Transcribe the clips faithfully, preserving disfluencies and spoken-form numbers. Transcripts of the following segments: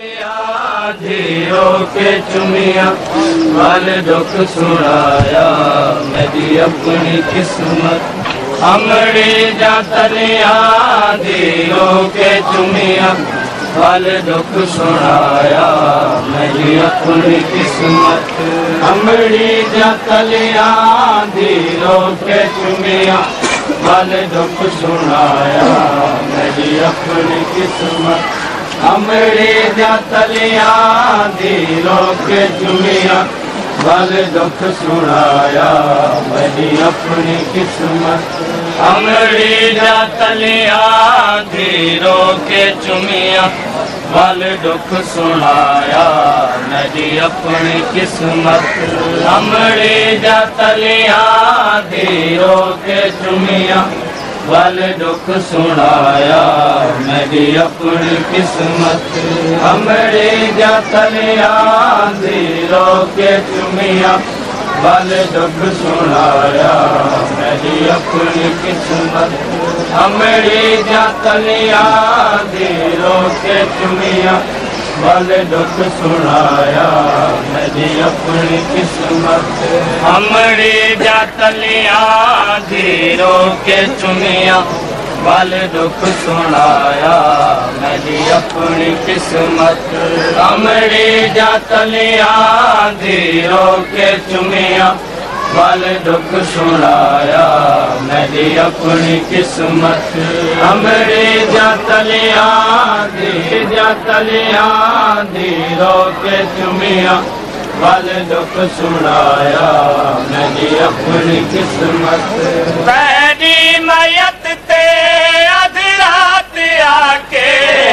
धीरो के चुमिया वाल दुख सुनाया मेरी अपनी किस्मत हमरे जातलिया धीरो के चुमिया वाल दुख सुनाया मेरी अपनी किस्मत हमरी जातलिया धीरो के चुमिया वाल दुख सुनाया मेरी अपनी किस्मत हमरे जातलिया धीरो के चुमिया वाल दुख सुनाया मेरी अपनी किस्मत हमरे जातलिया धीरो के चुमिया वाल दुख सुनाया मेरी अपनी किस्मत हमरे जातलिया धीरो के चुमिया वाल दुख सुनाया मेरी अपनी किस्मत हमरे जातलिया धीरो के चुमिया वाल दुख सुनाया मेरी अपनी किस्मत हमरे जातलिया धीरो के चुमिया वाल दुख सुनाया मेरी अपनी किस्मत हमरे जातलिया धीरो के चुमिया वाल दुख सुनाया मेरी अपनी किस्मत हमरे जातलिया धीरो के चुमिया वाल दुख सुनाया मेरी अपनी किस्मत हमरे जातलिया धी जातलिया धीरो के चुमिया वाल दुख सुनाया मेरी अपनी किस्मत पहली मयत ते अध रात आके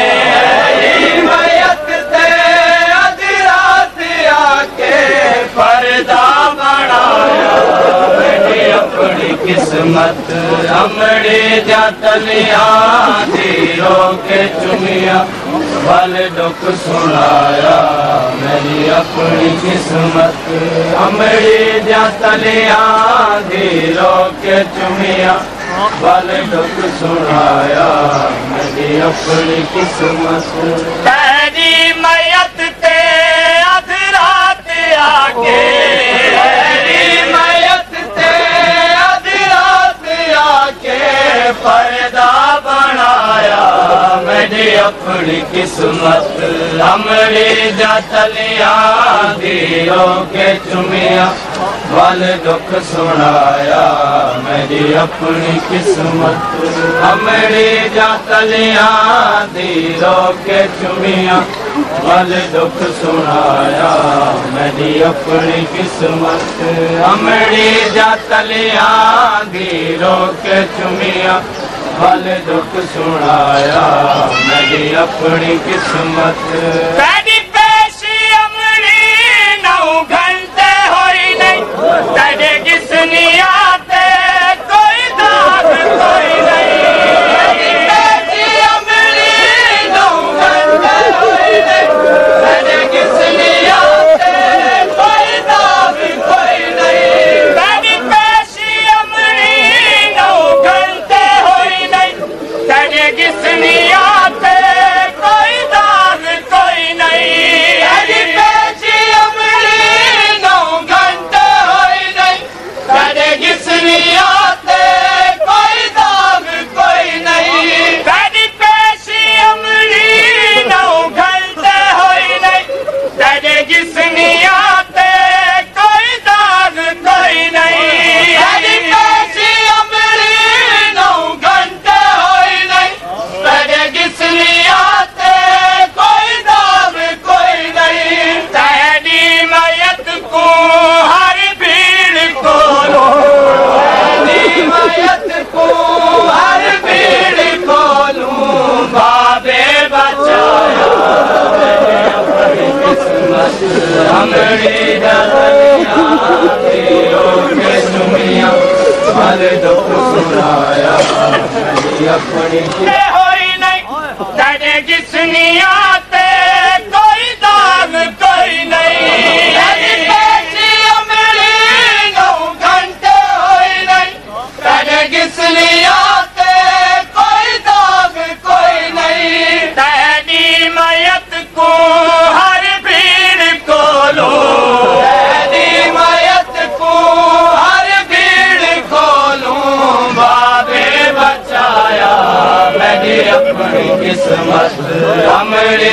पहली मयत ते अध रात आके पर्दा बनाया मेरी अपनी किस्मत हमरे जातलिया धीरो के चुमिया वाल दुख सुनाया मेरी अपनी किस्मत हमरे जातलिया धीरो के चुमिया वाल दुख सुनाया मेरी अपनी किस्मत तेरी मयत ते अध रात आके तेरी मयत ते अध रात आके पर्दा बनाया मेरी अपनी किस्मत हमरे जातलिया धीरो के चुमिया वाल दुख सुनाया मेरी अपनी किस्मत हमरे जातलिया धीरो के चुमिया वाल दुख सुनाया मेरी अपनी किस्मत हमरे जातलिया धीरो के चुमिया वाल दुख सुनाया मेरी अपनी किस्मत तेरी पेशी अमरी नौ घंटे होई नहीं तेरे किसनिया ते कोई दाग कोई नहीं तेरी पेशी अमरी नौ घंटे होई नहीं तेरे किसनिया ते कोई दाग कोई नहीं तेरी पेशी अमरी नौ घंटे होई नहीं तेरे किसनिया ते कोई दाग कोई नहीं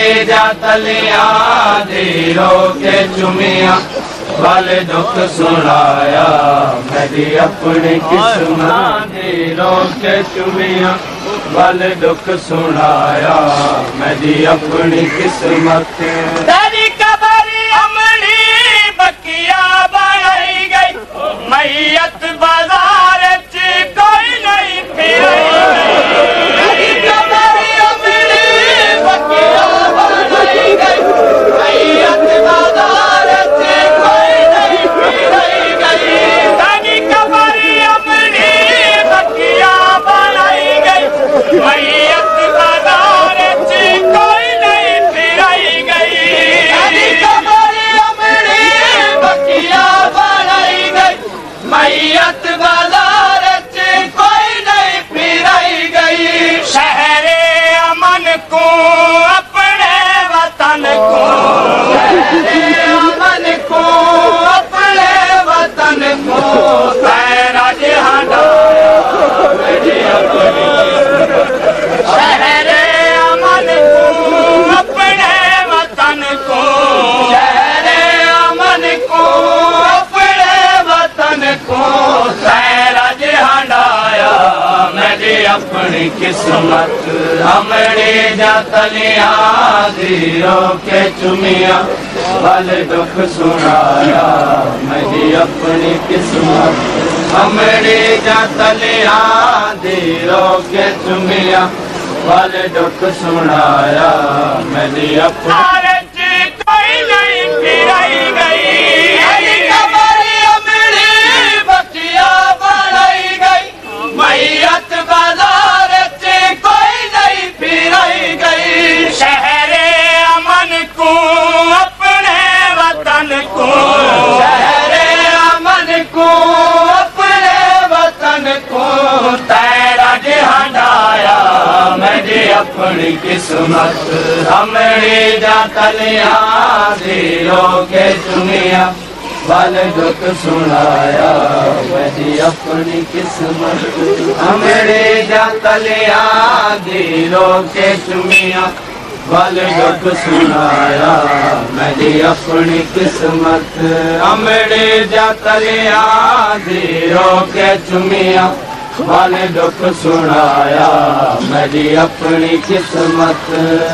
अमड़ी जा तलियां दी रोके चुमिया वाले दुख सुनाया मेरी अपनी किस्मत दी रोके चुमिया वाले दुख सुनाया मेरी अपनी किस्मत तेरी कबरी अमड़ी बकिया बनाई गई मैयत बाजार च कोई नहीं फिराई तेरी कबरी अमड़ी बकिया बनाई गई मैयत बाजार च कोई नहीं फिराई गई तेरी कबरी अमड़ी बकिया बनाई गई मैयत बाजार च कोई नहीं फिराई गई तेरी कबरी अमड़ी बकिया बनाई गई मैयत बाजार च कोई नहीं फिराई गई शहरे अमन को अपने वतन को शहरे अमन को अपने वतन को तेरा जहां मेरी अपनी शहरे अमन को अपने वतन को शहरे अमन को अपने वतन को तेरा जहांडाया मेरी अपनी किस्मत हमने जा तलियां दी रोके चुमिया वाले दुख सुनाया मेरी अपनी किस्मत हमने जा तलियां दी रोके चुमिया वाले दुख सुनाया मेरी अपनी कोई नहीं फिराई गई कबरी अमड़ी बकिया बनाई गई मैयत बाजार च कोई नहीं फिराई गई शहरे अमन को अपने वतन को शहरे अमन को अपने वतन को तेरा जहांडाया मेरी अपनी किस्मत हमने जा तलियां दी रोके चुमिया वाले दुख सुनाया मेरी अपनी किस्मत हमने जा तलियां दी रोके चुमिया वाले दुख सुनाया मेरी अपनी किस्मत हमने जा तलियां दी रोके चुमिया वाले दुख सुनाया मेरी अपनी किस्मत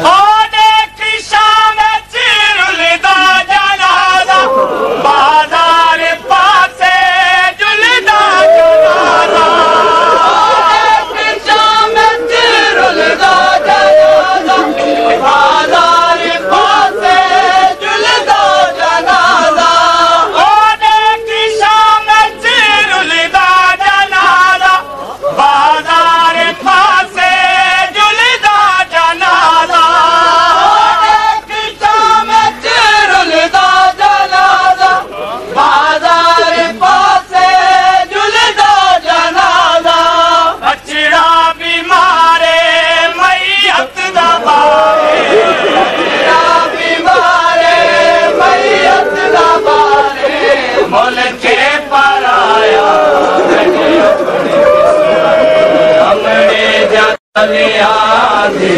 बाजार पासे जुलदा जनाजा रुलदा जनाजा बाजार पासे जुलदा जनाजा की शाम रुलदा जनाजा बाजार पासे जुलदा जनाजा की शाम रुलदा जनाजा बाजार पासे जुलदा जनाजा बचड़ा बीमारे मैयत दा बारे बचड़ा बीमारे मैयत दा बारे मुल्के पर आया हमने जा तलियां दी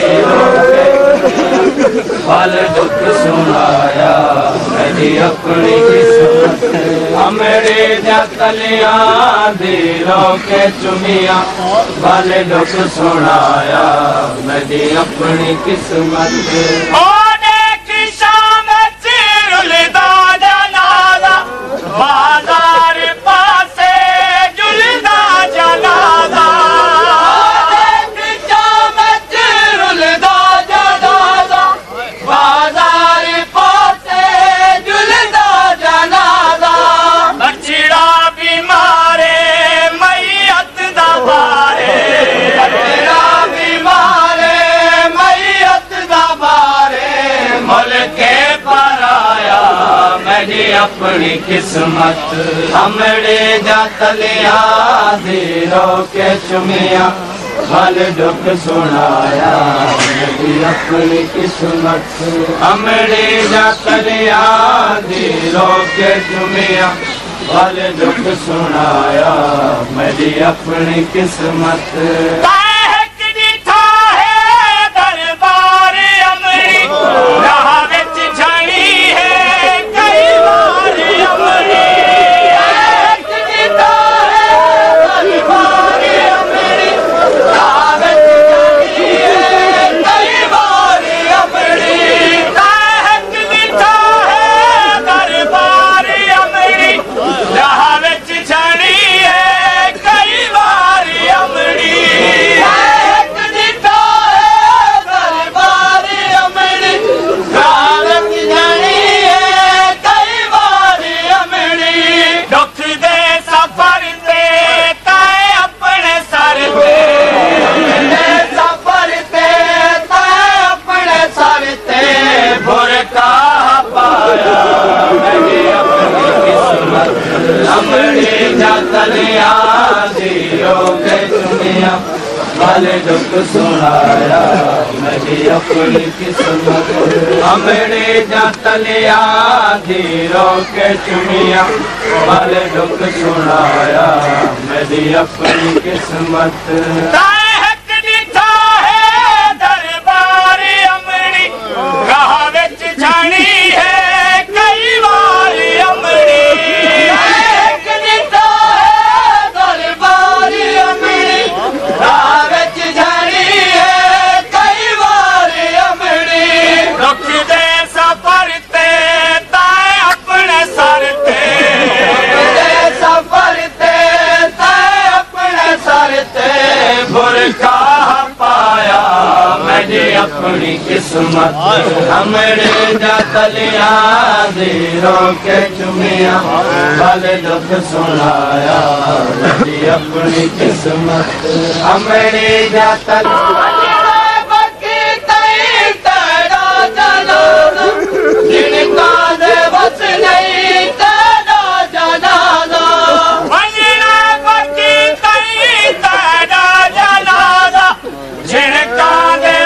वाले दुख सुनाया मेरी अपनी किस्मत हमने जा तलियां दी रोके चुमिया वाले दुख सुनाया मेरी अपनी किस्मत बाजार पासे जुलदा जनाजा रुलदा जनाजा बाजार पासे जुलदा जनाजा बचड़ा बीमारे मैयत दा बारे बचड़ा बीमारे मैयत दा बारे मुल्के पर आया मेरी अपनी किस्मत हमने जा तलियां दी रोके चुमिया वाले दुख सुनाया मेरी अपनी किस्मत हमने जा तलियां दी रोके चुमिया वाले दुख सुनाया मेरी अपनी किस्मत। भले दुख सुनाया मेरी अपनी किस्मत अमड़े जा तलिया धीरों के चुमिया भले दुख सुनाया मेरी अपनी किस्मत अपनी किस्मत हमरे जा तलिया धीरों के चुमिया भले दुख सुनाया मेरी अपनी किस्मत हमरे जा तलिया जिनका दे बस नहीं तेरा जनाजा जिनका दे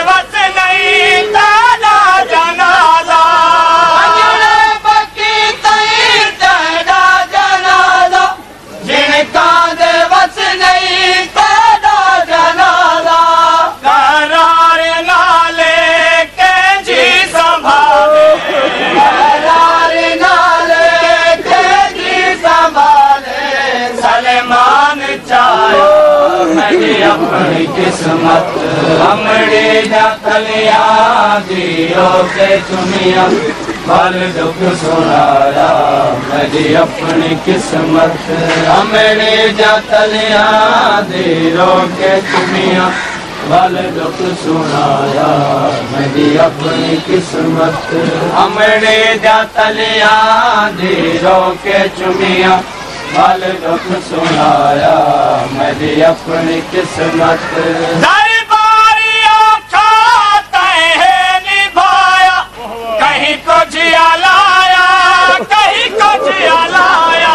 अपनी किस्मत हमरे जा तलिया धीरों के चुमिया भले दुख सुनाया मेरी अपनी किस्मत हमरे जा तलिया धीरों के चुमिया भले दुख सुनाया मेरी अपनी किस्मत हमरे जा तलिया धीरों के चुमिया भले दुख सुनाया मेरी अपनी किस्मत दरबारियों का तय निभाया कहीं को जिया लाया कहीं को जिया लाया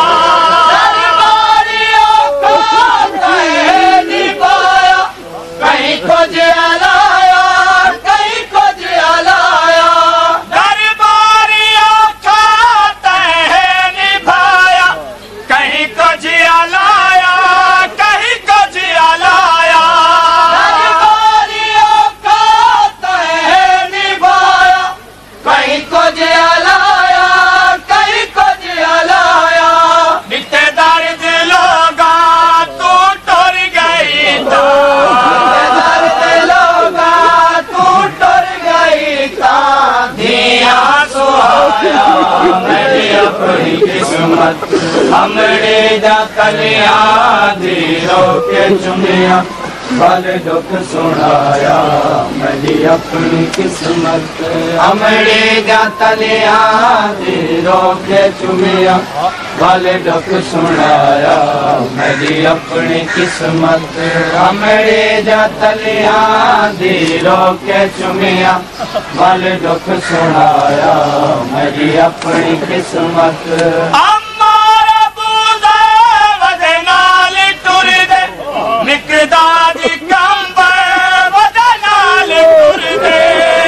दरबारियों का तय निभाया कहीं को जिया लाया कहीं को जिया लाया दरबारियों का तय निभाया कहीं को जिया लाया कहीं को जिया लाया दरबारियों का तय निभाया कहीं को जिया लाया कहीं को जिया लाया बिते दर्द लोगा तू टूट गई था दर्द लोगा तू टूट गई था दिया सुहाया मेरी अपनी किस्मत हमरे जा तलिया धीरों के चुमिया भले दुख सुनाया मेरी अपनी किस्मत हमरे जा तलिया धीरों के चुमिया भले दुख सुनाया मेरी अपनी किस्मत हमरे जा तलिया धीरों के चुमिया भले दुख सुनाया मेरी अपनी किस्मत निकदादी कंबर वदनाल टुर दे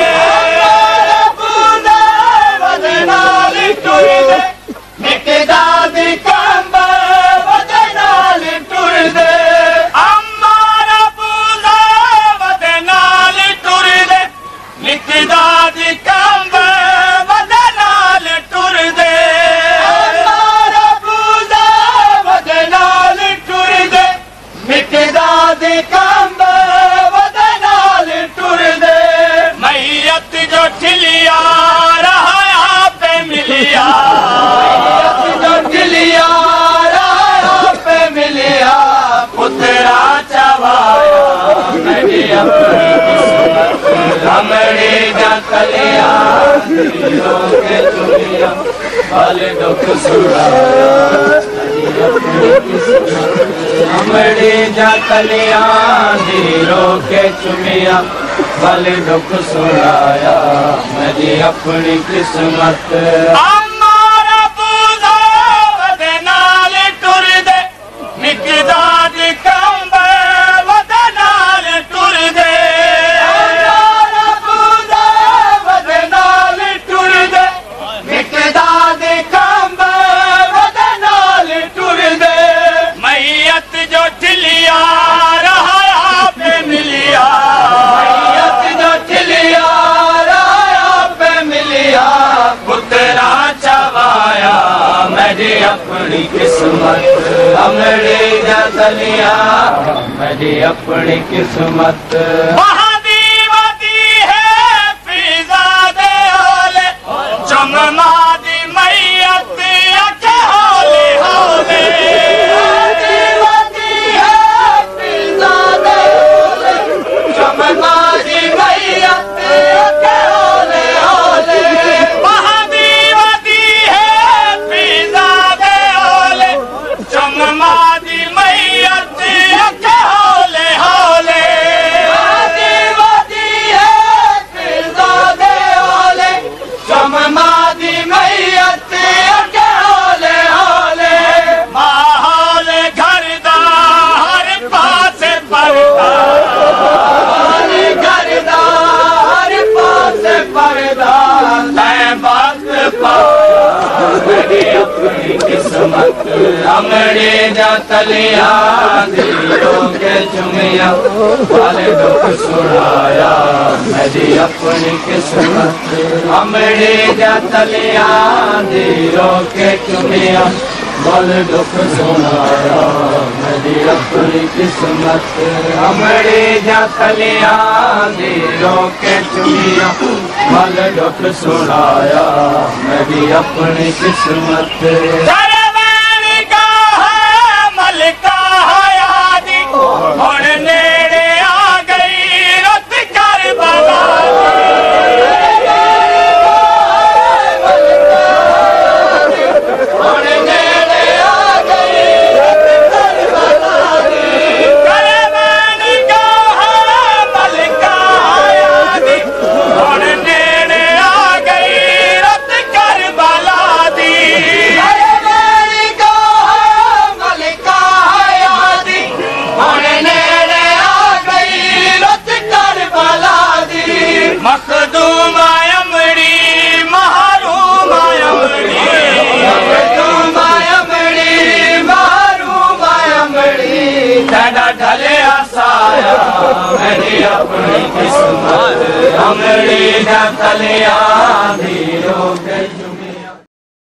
वदनाल टुर दे निकदादी कंबर वदनाल टुर दे अम्मारा पूजा वदनाल टुर दे निकदादी कंबर वदनाल टुर दे अम्मारा पूजा वदनाल टुर दे निकदादी कंबर वदनाल टुर दे मैयत जो ठिलिया रहा पे मिलिया मैयत जो ठिलिया रहा पे मिलिया पुतरा चवाया मेरी अपनी किस्मत हमरे जा तलिया धीरों के चुमिया भले दुख सुनाया अपनी किस्मत हमरे जा तलिया धीरों के चुमिया भले दुख सुनाया मेरी अपनी किस्मत अम्मारा पूजा वदनाल टुर दे निकदादी कंबर वदनाल टुर मेरी अपनी किस्मत अमरे जतलिया मेरी अपनी किस्मत महादी वादी है फिजा दे होले चममादी मैयत अके होले होले महादी वादी है फिजा दे होले चममादी मैयत अके होले होले महादी वादी है फिजा दे होले चममादी मैयत अके होले होले महादी वादी है फिजा दे होले चममादी मैयत अके होले होले माहौल घरदा हर पासे पर्दा हर घरदा हर पासे पर्दा तै वक्त पाया मेरी अपनी किस्मत अमरे जतलिया दिलों के चुमिया वाले दुख सुनाया मेरी अपनी किस्मत अमरे जतलिया दिलों के चुमिया वाले दुख सुनाया मेरी अपनी किस्मत अमरे जतलिया दिलों के चुमिया वाले दुख सुनाया मेरी अपनी किस्मत मलका हयादी और नेड़े आ गई रत कर बला और नेड़े आ गई रत कर बला करवान का मलका हयादी और नेड़े आ गई रत कर बला दी मखदूम अमड़ी महरूम अमड़ी मखदूम अमड़ी महरूम अमड़ी तेरा ढले आसाया मेरी अपनी किस्मत अमड़ी जतलिया दिलों के